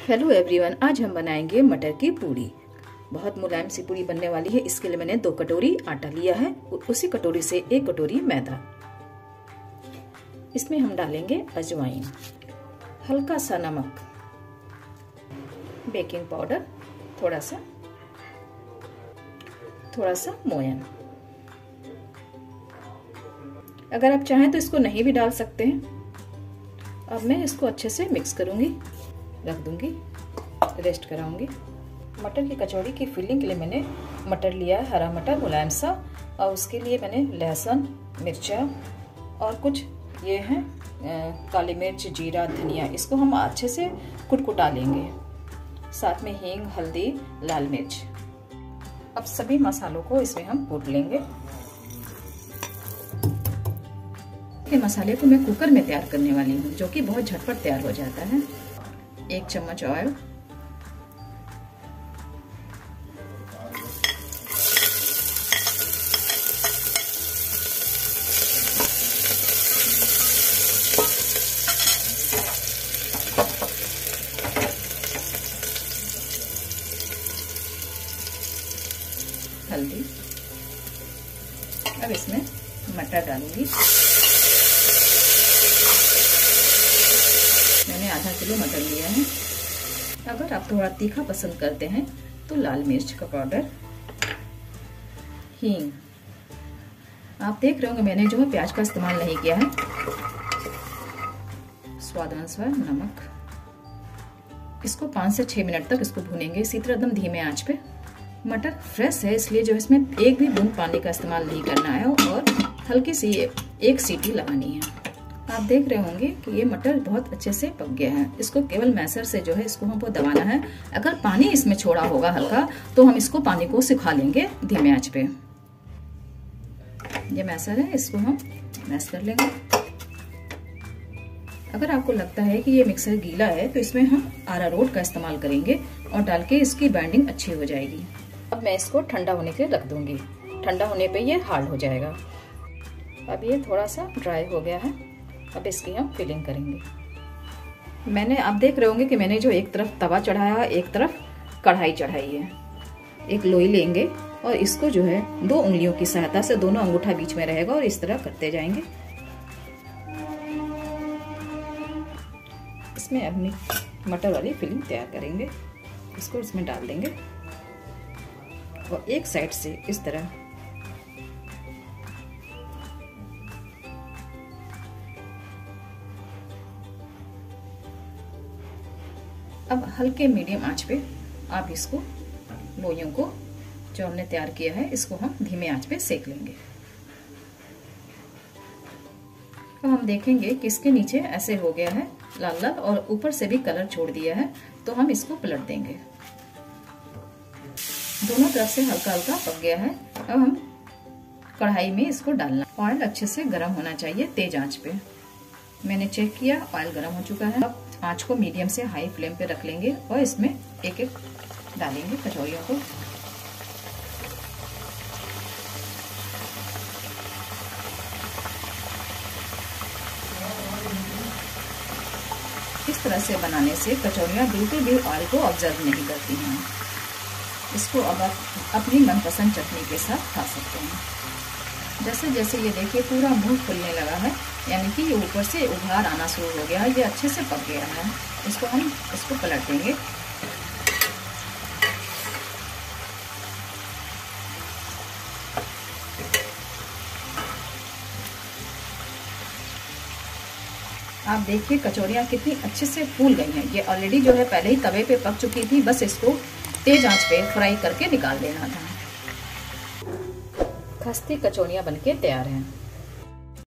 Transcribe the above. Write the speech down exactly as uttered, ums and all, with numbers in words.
Hello everyone, आज हम बनाएंगे मटर की पूड़ी। बहुत मुलायम सी पूड़ी बनने वाली है। इसके लिए मैंने दो कटोरी आटा लिया है, उसी कटोरी से एक कटोरी मैदा। इसमें हम डालेंगे अजवाइन, हल्का सा नमक, बेकिंग पाउडर, थोड़ा सा थोड़ा सा मोयन। अगर आप चाहें तो इसको नहीं भी डाल सकते हैं। अब मैं इसको अच्छे से मिक्स करूंगी, रख दूंगी, रेस्ट कराऊंगी। मटर की कचौड़ी की फिलिंग के लिए मैंने मटर लिया है, हरा मटर मुलायम सा, और उसके लिए मैंने लहसुन, मिर्चा और कुछ ये है काली मिर्च, जीरा, धनिया। इसको हम अच्छे से कुटकुटा लेंगे, साथ में हींग, हल्दी, लाल मिर्च। अब सभी मसालों को इसमें हम कूट लेंगे। ये मसाले को मैं कुकर में तैयार करने वाली हूँ, जो कि बहुत झटपट तैयार हो जाता है। एक चम्मच ऑयल, हल्दी। अब इसमें मटर डालूंगी। मैंने आधा किलो मटर लिया है। अगर आप थोड़ा तीखा पसंद करते हैं तो लाल मिर्च का पाउडर, हींग। आप देख रहे होंगे मैंने जो है प्याज का इस्तेमाल नहीं किया है। स्वाद अनुसार नमक। इसको पाँच से छह मिनट तक इसको भूनेंगे इसी तरह एकदम धीमे आंच पे। मटर फ्रेश है इसलिए जो इसमें एक भी बूंद पानी का इस्तेमाल नहीं करना है और हल्की सी एक सीटी लगानी है। आप देख रहे होंगे कि ये मटर बहुत अच्छे से पक गया है। इसको केवल मैसर से जो है इसको हमको दबाना है। अगर पानी इसमें छोड़ा होगा हल्का तो हम इसको पानी को सुखा लेंगे धीमे आंच पे। ये मैसर है, इसको हम मैश कर लेंगे। अगर आपको लगता है कि ये मिक्सर गीला है तो इसमें हम अरारोट का इस्तेमाल करेंगे और डाल के इसकी बाइंडिंग अच्छी हो जाएगी। अब मैं इसको ठंडा होने के लिए रख दूंगी। ठंडा होने पे ये हार्ड हो जाएगा। अब ये थोड़ा सा ड्राई हो गया है। अब इसकी हम फिलिंग करेंगे। मैंने आप देख रहे होंगे कि मैंने जो एक तरफ तवा चढ़ाया है, एक तरफ कढ़ाई चढ़ाई है। एक लोई लेंगे और इसको जो है दो उंगलियों की सहायता से, दोनों अंगूठा बीच में रहेगा और इस तरह करते जाएंगे। इसमें अपनी मटर वाली फिलिंग तैयार करेंगे। इसको इसमें डाल देंगे और एक साइड से इस तरह अब हल्के मीडियम आंच पे आप इसको लोइयों को जो हमने तैयार किया है इसको हम धीमे आंच पे सेक लेंगे। अब हम देखेंगे कि इसके नीचे ऐसे हो गया है लाल लाल और ऊपर से भी कलर छोड़ दिया है, तो हम इसको पलट देंगे। दोनों तरफ से हल्का हल्का पक गया है। अब हम कढ़ाई में इसको डालना। ऑयल अच्छे से गर्म होना चाहिए तेज आंच पे। मैंने चेक किया, ऑयल गर्म हो चुका है। अब आंच को मीडियम से हाई फ्लेम पे रख लेंगे और इसमें एक एक डालेंगे कचौड़ियों को। इस तरह से बनाने से कचौड़ियाँ बिल्कुल भी ऑयल को ऑब्जर्व नहीं करती हैं। इसको अब आप अपनी मनपसंद चटनी के साथ खा सकते हैं। जैसे जैसे ये देखिए पूरा मुंह खुलने लगा है, यानी कि ये ऊपर से उभार आना शुरू हो गया है, ये अच्छे से पक गया है। इसको हम इसको पलट देंगे। आप देखिए कचौड़ियाँ कितनी अच्छे से फूल गई हैं। ये ऑलरेडी जो है पहले ही तवे पे पक चुकी थी, बस इसको तेज आंच पे फ्राई करके निकाल देना था। खस्ती कचौड़ियाँ बनके तैयार हैं।